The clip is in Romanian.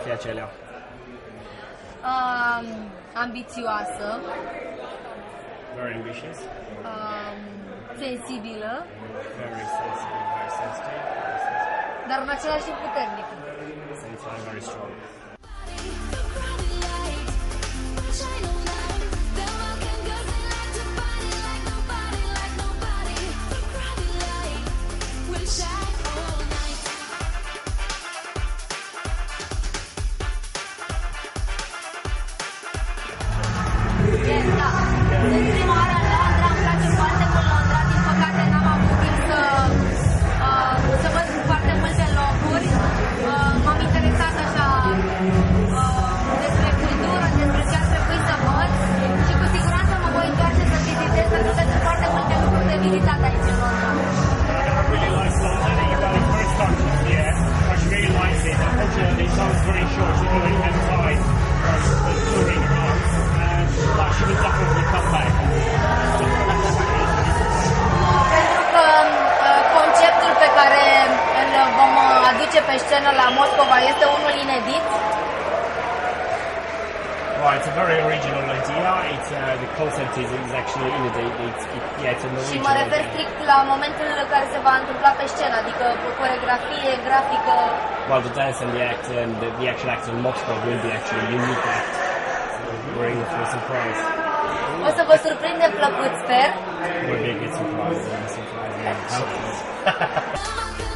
fi acelea? Ambițioasă, Very ambitious. sensibilă, Very sensitive, very sensitive. dar în același timp puternică. Same time, very strong. Sunt prima oară în Londra, îmi place foarte mult Londra, din păcate n-am avut timp să văd foarte multe locuri. M-am interesat așa despre cultură, despre ce ar trebui să văd și cu siguranță mă voi întoarce să vizitez pentru că sunt foarte multe lucruri de vizitat aici în Londra. I really like London. You've got a first time here. I really like it. Unfortunately, it sounds very short. You only have time for touring around. But she would definitely come back. Pentru că conceptul pe care îl vom aduce pe scenă la Moscova este unul inedit. Well, it's a very original idea. It's the concept is actually innovative. It's an Și original mă refer idea. strict la momentul în care se va întâmpla pe scenă, adică coreografie, grafică. Well, the dance and the act and the actual act in Moscow will be actually a unique act. So we're in for a surprise. O să vă surprinde plăcut, sper. It will be a good surprise. A surprise. Yeah.